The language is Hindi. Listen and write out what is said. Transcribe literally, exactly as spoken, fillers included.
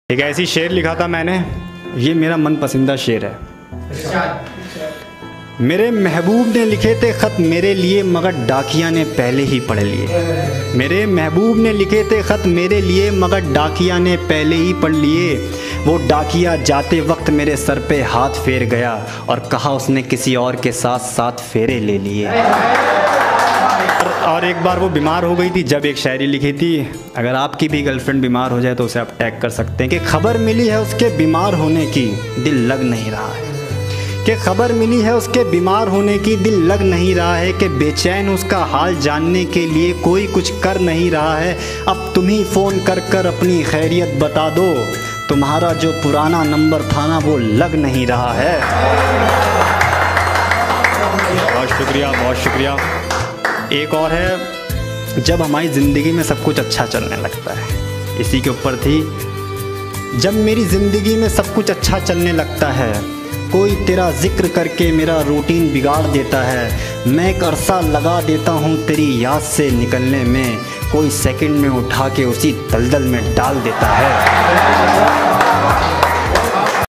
एक ऐसी शेर लिखा था मैंने, ये मेरा मन पसंदीदा शेर है। मेरे महबूब ने लिखे थे ख़त मेरे लिए मगर डाकिया ने पहले ही पढ़ लिए। मेरे महबूब ने लिखे थे ख़त मेरे लिए मगर डाकिया ने पहले ही पढ़ लिए। वो डाकिया जाते वक्त मेरे सर पे हाथ फेर गया और कहा उसने किसी और के साथ साथ फेरे ले लिए। और एक बार वो बीमार हो गई थी, जब एक शायरी लिखी थी, अगर आपकी भी गर्लफ्रेंड बीमार हो जाए तो उसे आप टैग कर सकते हैं कि खबर मिली है उसके बीमार होने की, दिल लग नहीं रहा है। कि खबर मिली है उसके बीमार होने की, दिल लग नहीं रहा है। कि बेचैन उसका हाल जानने के लिए कोई कुछ कर नहीं रहा है। अब तुम ही फ़ोन कर कर अपनी खैरियत बता दो, तुम्हारा जो पुराना नंबर था ना वो लग नहीं रहा है। बहुत शुक्रिया, बहुत शुक्रिया। एक और है, जब हमारी ज़िंदगी में सब कुछ अच्छा चलने लगता है, इसी के ऊपर थी। जब मेरी ज़िंदगी में सब कुछ अच्छा चलने लगता है, कोई तेरा जिक्र करके मेरा रूटीन बिगाड़ देता है। मैं एक अरसा लगा देता हूँ तेरी याद से निकलने में, कोई सेकंड में उठा के उसी दलदल में डाल देता है।